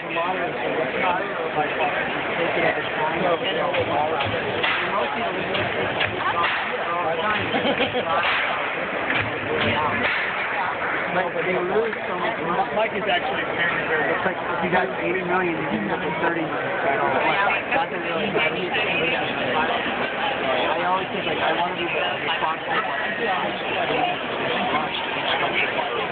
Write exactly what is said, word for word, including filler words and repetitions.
the lottery, so it's not like take it at a time. Most people live in the all the time. But they lose so much money. Mike is actually very, very It's like if you got eighty million, you end up with thirty million. That's a really bad. I always think like I want to be responsible.